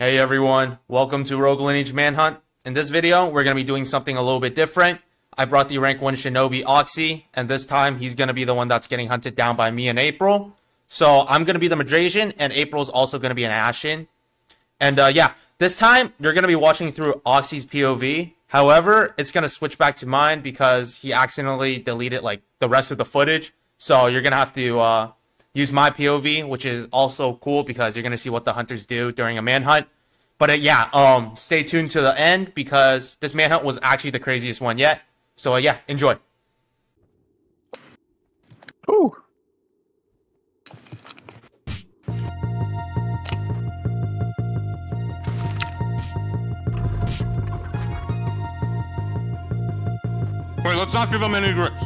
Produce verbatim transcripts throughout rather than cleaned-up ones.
Hey everyone, welcome to Rogue Lineage Manhunt. In this video, we're going to be doing something a little bit different. I brought the rank one Shinobi Oxy, and this time he's going to be the one that's getting hunted down by me and April. So I'm going to be the Madrasian, and April's also going to be an Ashen. And uh, yeah, this time you're going to be watching through Oxy's P O V. However, it's going to switch back to mine because he accidentally deleted like the rest of the footage. So you're going to have to uh, use my P O V, which is also cool because you're going to see what the hunters do during a manhunt. But uh, yeah, um, stay tuned to the end because this manhunt was actually the craziest one yet. So uh, yeah, enjoy. Ooh. Wait, let's not give him any grips.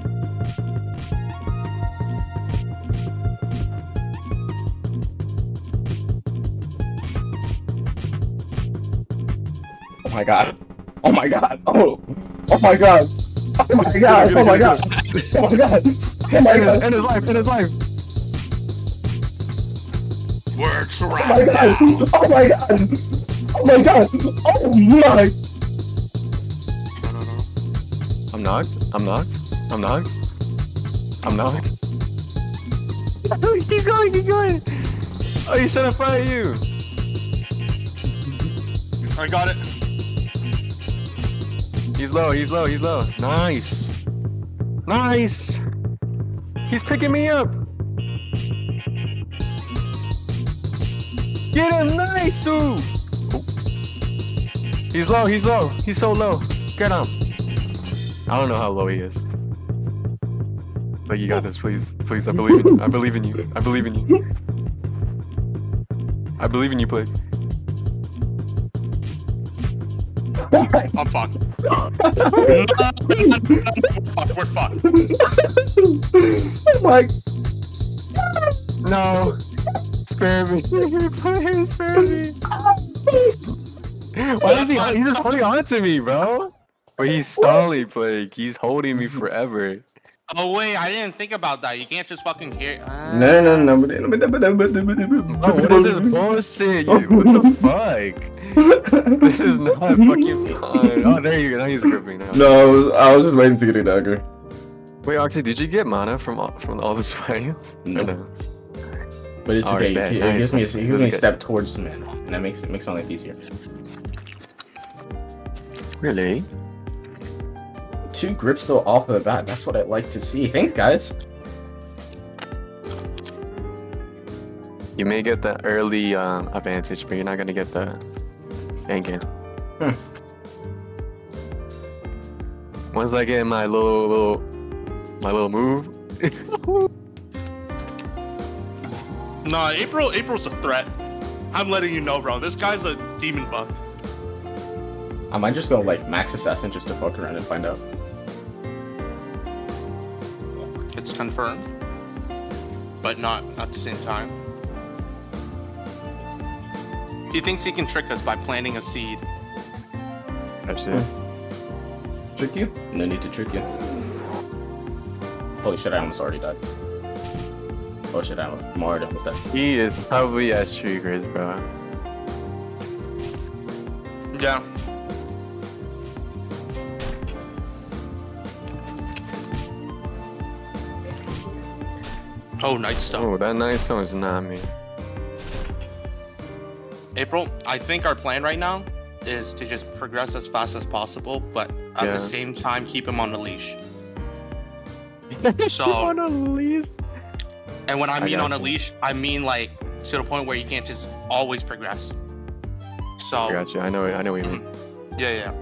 Oh my god. Oh my god. Oh. Oh my god. Oh my god. Oh my god. Oh my god. Oh my god. In his life. In his life. We're trapped. Oh my god. Oh my god. Oh my god. Oh my. I'm knocked. I'm knocked. I'm knocked. I'm knocked. Keep going. Keep going. Oh, you shut up front of you. I got it. He's low, he's low, he's low. Nice. Nice. He's picking me up. Get him, nice. Ooh. Oh. He's low, he's low. He's so low. Get him. I don't know how low he is. But you got this, please. Please, I believe in you. I believe in you. I believe in you. I believe in you, Plague. I'm fucked. No, no, no, no, we're fucked. We're fucked. Oh my. No. Spare me. Please spare me. Why is he? He's just holding on to me, bro. But he's stalling, Plague. He's holding me forever. Oh wait, I didn't think about that. You can't just fucking hear. Uh... No, no, no, no. Oh, what is this bullshit? You, what the fuck? This is not fucking fun. Oh, there you go. Now he's gripping now. No, I was, I was just waiting to get a dagger. Wait, Oxy, did you get mana from all, from all those fights? No. no. But it's okay. It, it nice. gives me a, it gives me a step towards mana, and that makes it makes my life easier. Really? Two grips though off the bat. That's what I like to see. Thanks, guys. You may get the early um, advantage, but you're not gonna get the end game. Hmm. Once I get my little little my little move. Nah, April. April's a threat. I'm letting you know, bro. This guy's a demon buff. I might just go like max assassin just to fuck around and find out. It's confirmed, but not at the same time. He thinks he can trick us by planting a seed. That's it. Hmm. Trick you? No need to trick you. Holy shit, I almost already died. Oh shit, I'm already almost dead. He is probably as triggers, bro. Yeah. Oh, nice stuff. Oh, that nice one is not me. April, I think our plan right now is to just progress as fast as possible, but at yeah. the same time keep him on a leash. So on a leash. And when I mean I on a you. leash, I mean like to the point where you can't just always progress. So I got you. I know. I know what you mean. Yeah, yeah.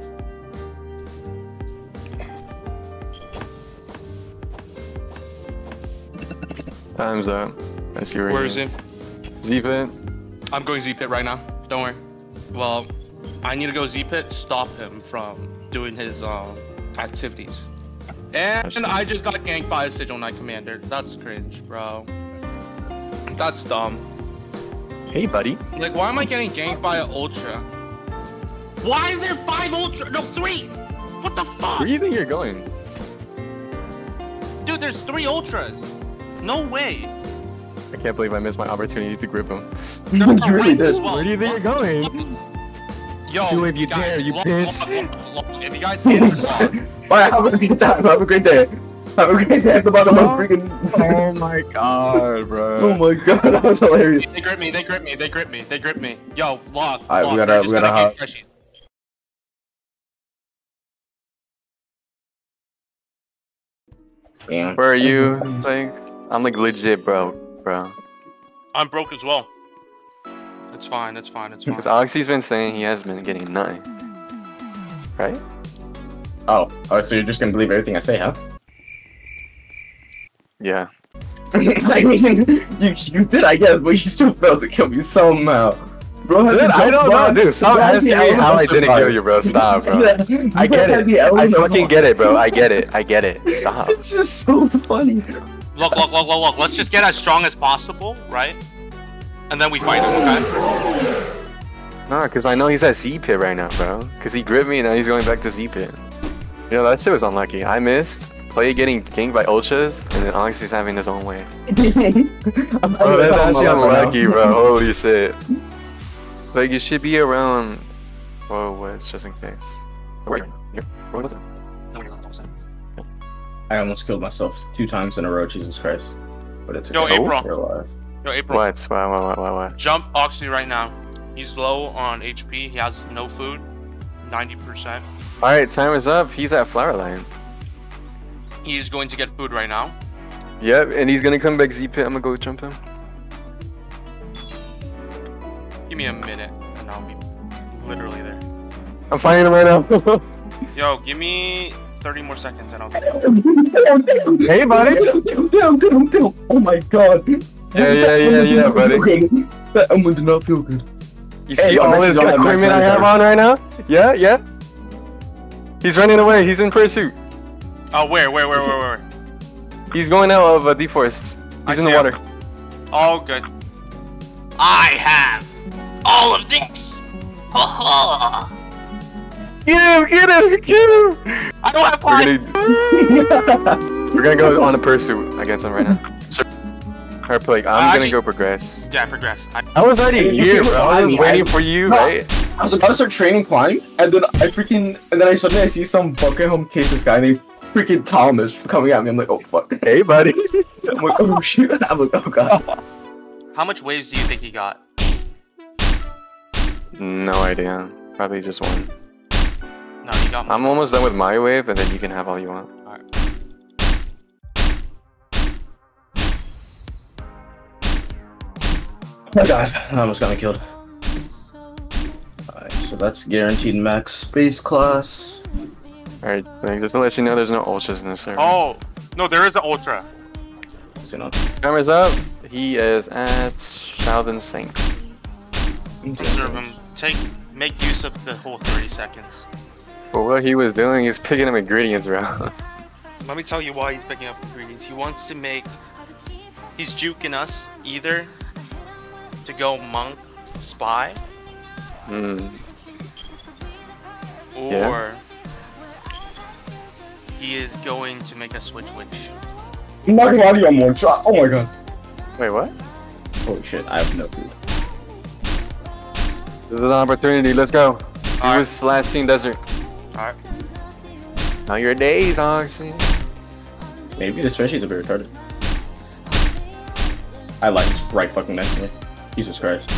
Time's up. I see where, where he is it? Z-pit. I'm going Z-pit right now. Don't worry. Well, I need to go Z-pit, stop him from doing his um, activities. And, and I just got ganked by a Sigil Knight Commander. That's cringe, bro. That's dumb. Hey, buddy. Like, why am I getting ganked by an Ultra? Why is there five Ultra? No, three! What the fuck? Where do you think you're going? Dude, there's three Ultras. No way. I can't believe I missed my opportunity to grip him. No, You really did. well. Where do you think you're going? Yo, Do if you guys, dare, you look, bitch. look, look, look, if you guys hit it, Alright, have a good time. Have a great day. Have a great day at the bottom of freaking. Oh my god, bro. Oh my god, that was hilarious. They grip me, they grip me, they grip me, they grip me. Yo, log. Alright, we log, gotta- we're we just gotta gonna hop. get freshies. Yeah. Where are you? Like, I'm like legit, bro, bro. I'm broke as well. It's fine, it's fine, it's fine. Because Oxy's been saying he has been getting nothing. Right? Oh, oh, so you're just gonna believe everything I say, huh? Yeah. I mean, you, you did, I guess, but you still failed to kill me somehow. Bro, had to Dude, I jump don't down. know, dude. Stop You had asking the me element how of I didn't surprise. kill you, bro. Stop, bro. You I had get the it. I element of fucking get it, bro. I get it. I get it. Stop. It's just so funny. Look, look, look, look, look. Let's just get as strong as possible, right? And then we fight him, okay? Nah, because I know he's at Z-Pit right now, bro. Because he gripped me and now he's going back to Z-Pit. Yo, that shit was unlucky. I missed. Play getting ganked by ultras, and then Oxy's having his own way. Oh, that's actually unlucky, bro. Holy shit. Like, you should be around... Whoa, what? Just in case. Wait, here. What was it? I almost killed myself two times in a row, Jesus Christ. But it's Yo, okay. April. You're alive. Yo, April. What? What? What? What? What? What? Jump Oxy right now. He's low on H P. He has no food. ninety percent. Alright, time is up. He's at Flower Line. He's going to get food right now. Yep, and he's gonna come back Z-Pit. I'm gonna go jump him. Give me a minute, and I'll be literally there. I'm fighting him right now. Yo, give me thirty more seconds, and I'll be there. Hey, buddy. Down, down, down, down. Oh my god. Yeah, yeah, yeah, yeah, buddy. That Emma did not feel good. You Hey, see I'm all actually this gonna have equipment I max have range. on right now? Yeah, yeah. He's running away. He's in pursuit. Oh, where, where, where, where, where? He's going out of uh, deforest. I He's in see the him. water. All good. I have all of this. Ha ha. Get him! Get him! Get him! I don't have We're time. gonna we're gonna go on a pursuit against him right now. Sure. Alright, like I'm Uh, gonna actually- go progress. Yeah, progress. I I was already here, bro. I was I- waiting for you, No. right? I was about to start training climb, and then I freaking, and then I suddenly I see some bucket home case this guy named freaking Thomas coming at me. I'm like, oh fuck. Hey, buddy. I'm like, oh shit. I'm like, oh god. How much waves do you think he got? No idea. Probably just one. No, he got more. I'm almost done with my wave, and then you can have all you want. Alright. Oh god, I almost got me killed. Alright, so that's guaranteed max space class. Alright, like, just to let you know, there's no ultras in this server. Oh, no, there is an ultra. See, not. Camera's up. He is at Sheldon Sink. Observe him. Take, make use of the whole thirty seconds. But what he was doing is picking up ingredients, bro. Let me tell you why he's picking up ingredients. He wants to make. He's juking us either to go monk, spy, Hmm. or Yeah. he is going to make us switch witch. I'm not gonna lie to you, I'm one shot. Oh my god. Wait, what? Holy shit, I have no food. This is an opportunity. Let's go. He Alright. was last seen desert. Alright. Now your days, Oxy. Maybe this Freshy's a bit retarded. I like he's right fucking next to me. Jesus Christ.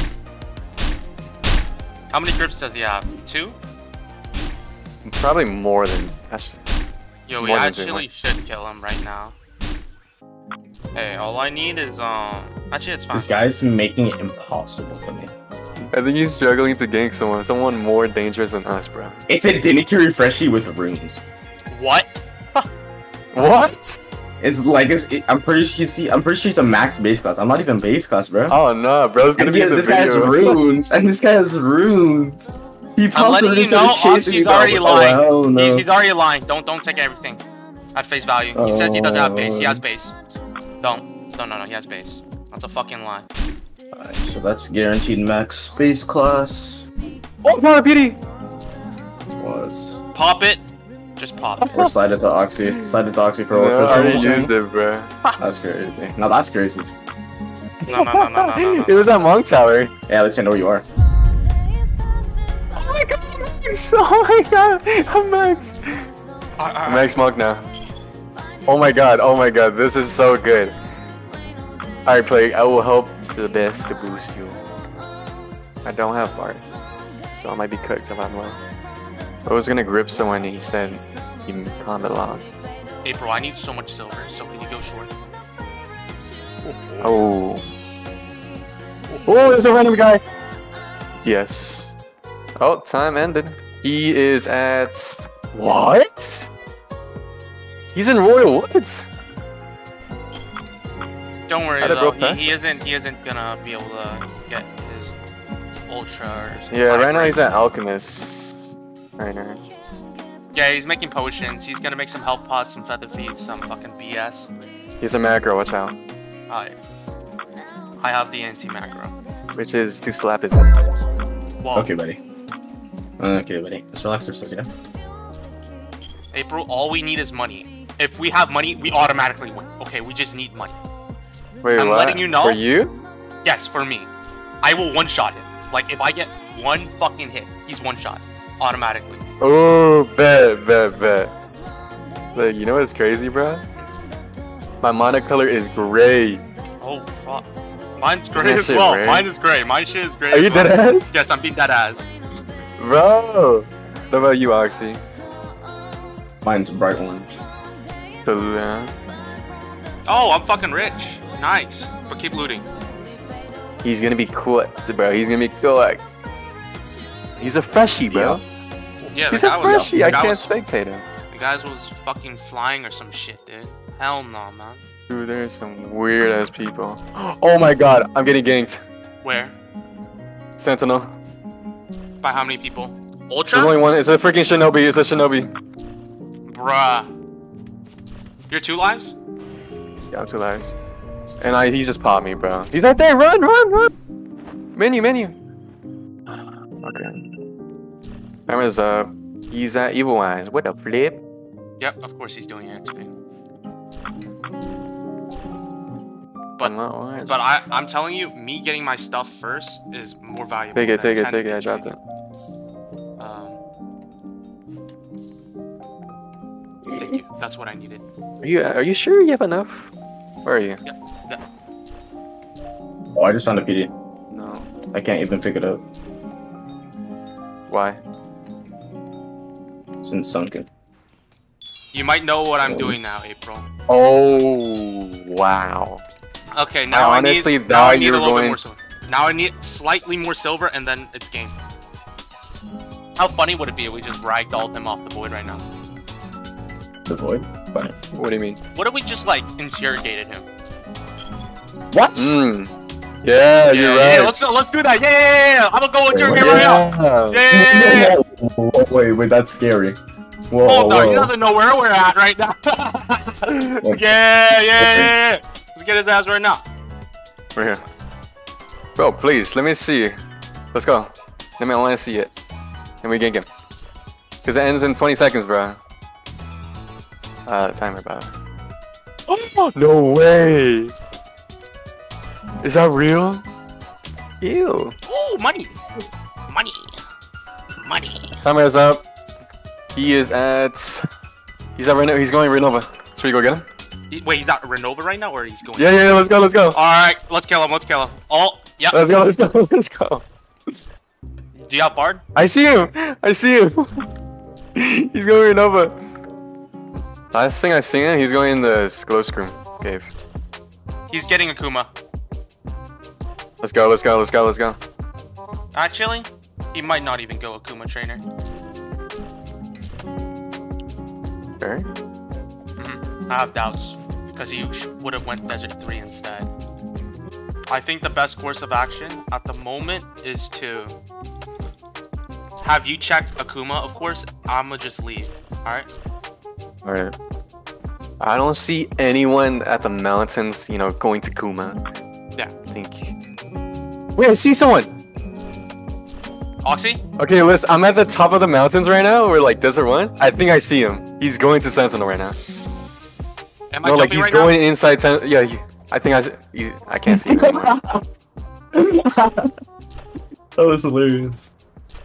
How many grips does he have? Two? Probably more than. Actually, Yo, we More than two, actually should kill him right now. Hey, all I need is um. Actually, it's fine. This guy's making it impossible for me. I think he's struggling to gank someone. Someone more dangerous than us, bro. It's a Dinikiri Freshie with runes. What? What? It's like it's, it, I'm pretty sure you see. I'm pretty sure it's a max base class. I'm not even base class, bro. Oh no, bro's gonna and be yeah, in the this guy has video. runes, and this guy has runes. He I'm popped letting it you into know, the chase and he's he's already oh, lying. Oh, no. He's, he's already lying. Don't don't take everything at face value. He says he doesn't have base. He has base. Don't. No, no, no. He has base. That's a fucking lie. Alright, so that's guaranteed max space class. Oh, not a beauty. Was Pop it. Just pop it. or slide it to Oxy. Slide it to Oxy for No, I all already used it, bro. That's crazy. Now that's crazy. No, no, no, no, no, no, no. It was at Monk Tower. Yeah, at least I know where you are. Oh my god, Max! Oh my god, I'm Max. I'm Max Monk now. Oh my god, oh my god, this is so good. Alright, Plague, I will help to the best to boost you. I don't have Bart, so I might be cooked if I'm low. I was gonna grip someone and he said he combat log. April, I need so much silver, so can you go short? Oh. Oh, there's a random guy. Yes. Oh, time ended. He is at... What? He's in Royal Woods. Don't worry though, he, he isn't he isn't gonna be able to get his ultra or something. Yeah, right now he's at Alchemist. Right now. Yeah, he's making potions. He's gonna make some health pots, some feather feet, some fucking B S. He's a macro, watch out. Alright. I have the anti-macro. Which is to slap his head. Whoa. Okay, buddy. Okay, buddy. Let's relax ourselves, yeah? April, all we need is money. If we have money, we automatically win. Okay, we just need money. Wait, I'm what? letting you know. For you? Yes, for me. I will one-shot him. Like, if I get one fucking hit, he's one-shot. Automatically. Oh, bet, bet, bet. Like, you know what's crazy, bro? My mana color is gray. Oh, fuck. Mine's gray as shit well. rare? Mine is gray. My shit is gray Are as you well. dead ass? Yes, I'm being dead ass. Bro! What about you, Oxy? Mine's bright orange. So, uh, Oh, I'm fucking rich. Nice. But keep looting. he's gonna be cooked, bro. He's gonna be cooked. He's a freshie, bro. Yeah, He's the a guy was- freshie. the I guy can't was- spectate him. The guys was fucking flying or some shit, dude. Hell no, man. Dude, there's some weird ass people. Oh my god, I'm getting ganked. Where? Sentinel. By how many people? There's Ultra? only one. It's a freaking Shinobi. It's a Shinobi. Bruh. You're two lives? Yeah, I'm two lives. And I, he just popped me, bro. He's right there. Run, run, run. Menu, menu. Okay. Camera's up. He's at Evil Eyes. What a flip. Yep, of course he's doing X P. But, But but I I'm telling you, me getting my stuff first is more valuable. Take it, than take it, ten take it. I H P. dropped it. Um, thank you. That's what I needed. Are you are you sure you have enough? Where are you? Yep. Yep. Oh, I just found a P D. No. I can't even pick it up. Why? It's in sunken. You might know what I'm doing now, April. Oh wow. Okay, now I, I honestly need, now I thought need you a were little going- bit more silver. Now I need slightly more silver, and then it's game. How funny would it be if we just ragdolled him off the void right now? The void? Fine. What do you mean? What if we just like interrogated him? What? Mm. Yeah, Yeah, you're yeah, right. let's let's do that. Yeah, yeah, yeah, yeah. I'm gonna go interrogate what? right now. Yeah. Yeah, yeah, yeah, yeah. Whoa, whoa, wait, wait, that's scary. Whoa, Hold on, he whoa. doesn't know where we're at right now. yeah, yeah, yeah, yeah. Let's get his ass right now. We're here. Bro, please, let me see. Let's go. Let me, I want to see it. And we gank him. Because it ends in twenty seconds, bro. Uh, timer, bro. Oh, no way. Is that real? Ew. Oh, money. Money. Money. Timer is up. He is at... He's at Reno. He's going Renova. Should we go get him? He, wait, he's at Renova right now, or he's going? Yeah, yeah, yeah, let's go, let's go. Alright, let's kill him, let's kill him. Oh, yep. Let's go, let's go, let's go. Do you have Bard? I see him! I see him! He's going Renova. Last thing I seen him, he's going in the glow scream cave. He's getting Akuma. Let's go, let's go, let's go, let's go. Actually, he might not even go Akuma trainer. Okay. I have doubts, because he would have went Desert three instead. I think the best course of action at the moment is to have you check Akuma, of course. I'ma just leave, alright? Alright. I don't see anyone at the mountains, you know, going to Kuma. Yeah. Thank you. Wait, I see someone! Oxy? Okay, listen, I'm at the top of the mountains right now, or like Desert one. I think I see him. He's going to Sentinel right now. Am I No, like jumping he's right going now? inside ten. Yeah, he, I think I. You, I can't see it anymore. That was hilarious.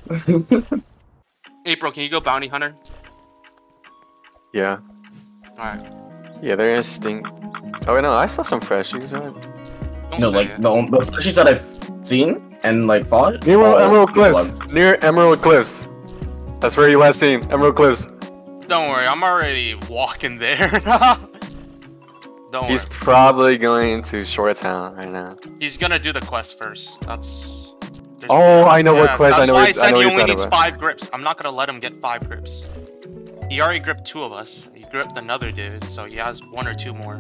April, can you go bounty hunter? Yeah. Alright. Yeah, they're gonna stink. Oh wait, no, I saw some freshies. Right? Don't No, say like it. the the freshies that I've seen and like fought. Near all Emerald Cliffs. blood. Near Emerald Cliffs. That's where you last seen Emerald Cliffs. Don't worry, I'm already walking there. Don't He's worry. probably going to Shore Town right now. He's gonna do the quest first. That's. there's- Oh, I know what Yeah, quest. I That's know. why I What, I said know he what only you're needs talking about. five grips. I'm not gonna let him get five grips. He already gripped two of us. He gripped another dude, so he has one or two more.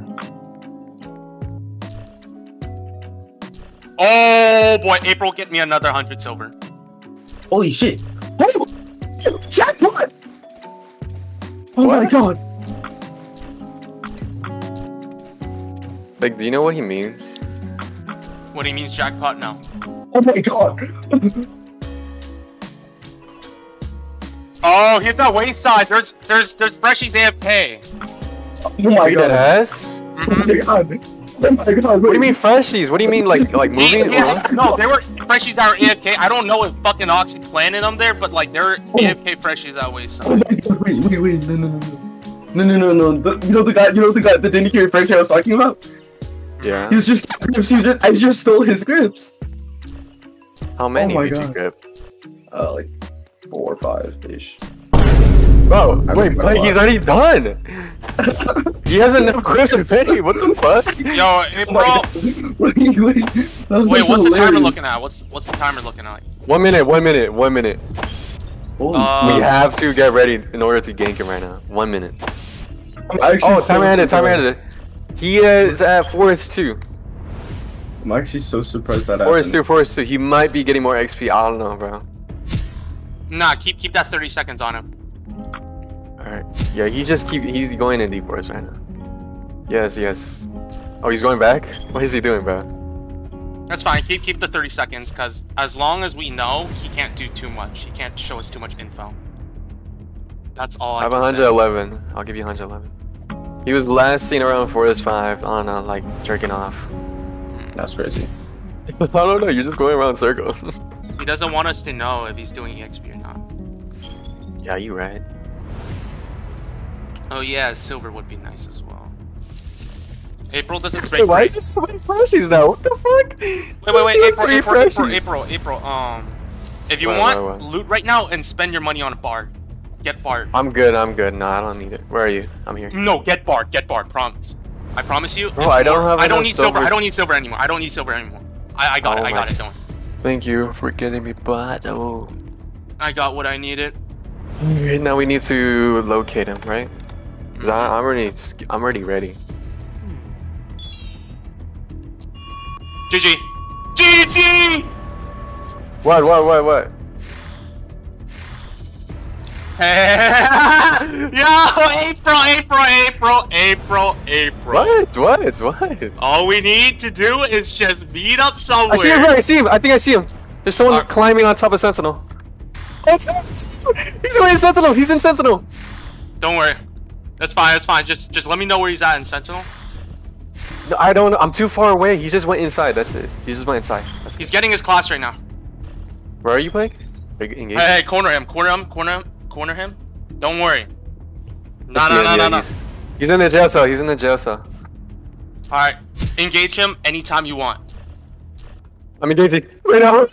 Oh boy, April, get me another hundred silver. Holy shit! Oh, jackpot! Oh my What? god! Like, do you know what he means? What he means, jackpot? No. Oh my god! Oh, here's that wayside. There's there's there's freshies A F K. Oh my Wait, god! ass? Oh my god! Oh my god! What do you mean freshies? What do you mean like like moving? Yeah, no, they were freshies that were A F K. I don't know if fucking Oxy planted them there, but like they're A F K freshies that wayside. Oh my god! Wait, wait, wait! No, no, no, no! No, no, no, no! The, you know the guy? You know the guy? The didn't carry French I was talking about? Yeah. He was just grips. He just, I just stole his grips. How many Oh my did you God. grip? Uh, like four or five ish. Bro, I wait, don't know Blake, why. he's already done. He has enough grips to pay. What the fuck? Yo, Oh April. my god! Wait, wait! That was Wait, so what's the timer hilarious. looking at? What's what's the timer looking at? One minute. One minute. One minute. Holy Uh, We smokes. have to get ready in order to gank him right now. One minute. I'm actually Oh, so timer ended. Timer surprised. ended. He is at Forest two. I'm actually so surprised that Forest happened. two. Forest two. He might be getting more X P. I don't know, bro. Nah, keep keep that thirty seconds on him. Alright. Yeah, he just keep. He's going in deep forest right now. Yes, yes. Oh, he's going back? What is he doing, bro? That's fine. Keep keep the thirty seconds, cause as long as we know, he can't do too much. He can't show us too much info. That's all I I have can one say. eleven. I'll give you one eleven. He was last seen around Forest five. I don't know, like jerking off. That's crazy. I don't know. You're just going around circles. He doesn't want us to know if he's doing E X P or not. Yeah, you right. Oh yeah, silver would be nice as well. April doesn't break. Wait, why break. is there so many freshies now? What the fuck? Wait, wait, wait, April, Three April, April, freshies. April, April, um, if you What, want, what, what? loot right now and spend your money on a bar. Get barred. I'm good. I'm good. No, I don't need it. Where are you? I'm here. No, get barred, get barred, promise. I promise you. Bro, it's I don't more- have I don't enough need silver. silver. I don't need silver anymore. I don't need silver anymore. I, I got Oh it. I my- got it. Don't. Thank you for getting me, but oh. I got what I needed. Okay, now we need to locate him, right? 'Cause I, I'm already. I'm already ready. G G. G G. What? What? What? What? Yo, April, April, April, April, April. What? What? What? All we need to do is just meet up somewhere. I see him. Right, I see him. I think I see him. There's someone Uh, climbing on top of Sentinel. Oh, it's- he's going in Sentinel. He's in Sentinel. Don't worry. That's fine. That's fine. Just, just let me know where he's at in Sentinel. No, I don't know. I'm too far away. He just went inside. That's it. He just went inside. That's He's it. getting his class right now. Where are you, Blake? Are you engaged? Hey, hey, corner him, corner him, corner him, corner him. Don't worry. No, I see no, him, no, yeah, no, no. He's, he's in the jail cell. He's in the jail cell. All right, engage him anytime you want. I'm engaging. Wait, no.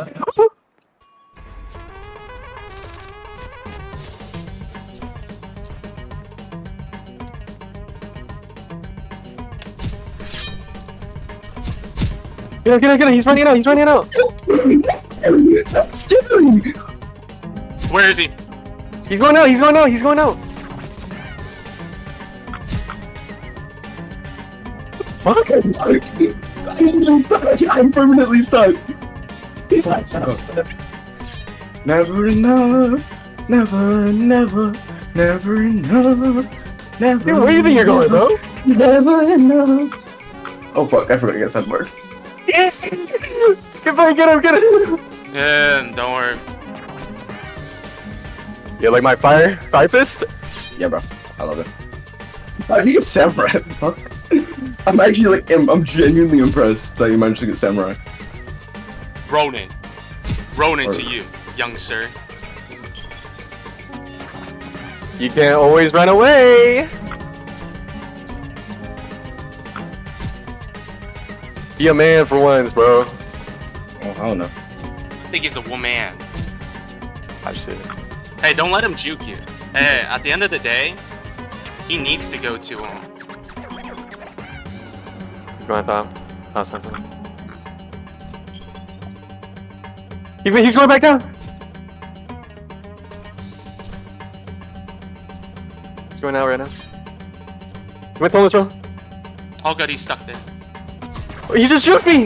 Get him, get him, get him. He's running out. He's running out. That's scary. Where is he? He's going out. He's going out. He's going out. Fuck! I'm I'm stuck. I'm permanently stuck. He's like, never enough, never, never, never enough, never. Dude, where do you think you're going, bro? Never enough. Oh fuck! I forgot to get that word. Yes. Get him, get him, get him. Yeah, don't worry. You like my fire, fire fist? Yeah, bro. I love it. I think it's samurai. Fuck. I'm actually like, I'm, I'm genuinely impressed that you managed to get samurai. Ronin. Ronin Or- to you, young sir. You can't always run away. Be a man for once, bro. Oh, I don't know. I think he's a woman. I see. Hey, don't let him juke you. Hey, at the end of the day, he needs to go to um. Go on top. Oh, sentinel. He, he's going back down. He's going out right now. He went to this room. Oh good, he's stuck there. He just shoot me.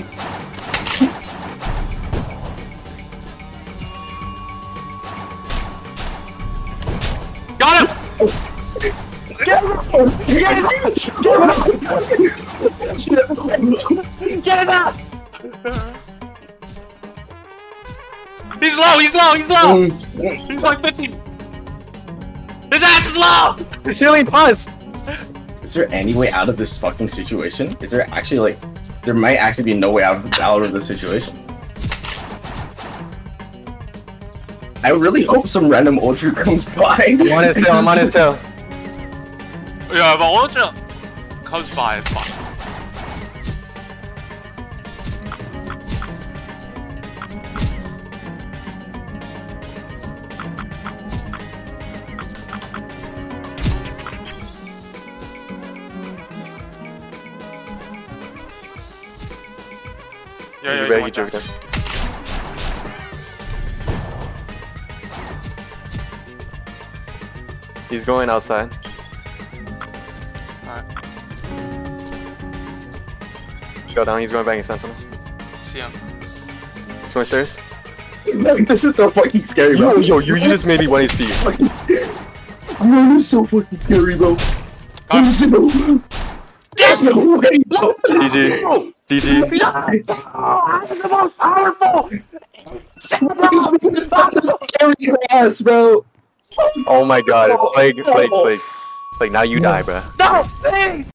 Got him! Get him out! Get him out! Get him out! He's low, he's low, he's low! He's like fifty. His ass is low! The ceiling pause. Is there any way out of this fucking situation? Is there actually like, there might actually be no way out of, out of this situation. I really hope some random ultra comes by. I'm on his tail, I'm on his tail. Yeah, but Ultra comes by, it's fine. Yeah, yeah, You you ready? want You joke that. this. He's going outside. Alright, Go down, he's going back in sentinel. see him. He's going stairs. Man, this is so fucking scary, bro. Yo, yo, you, you just made me one H P. Fucking scary. Bro, this is so fucking scary, bro. Uh, There's no, there's no way, bro. G G. G G. I'm the most powerful! This is such a scary class, bro. Oh my god. Plague, plague, plague. Plague, now you die, bro. No! Hey!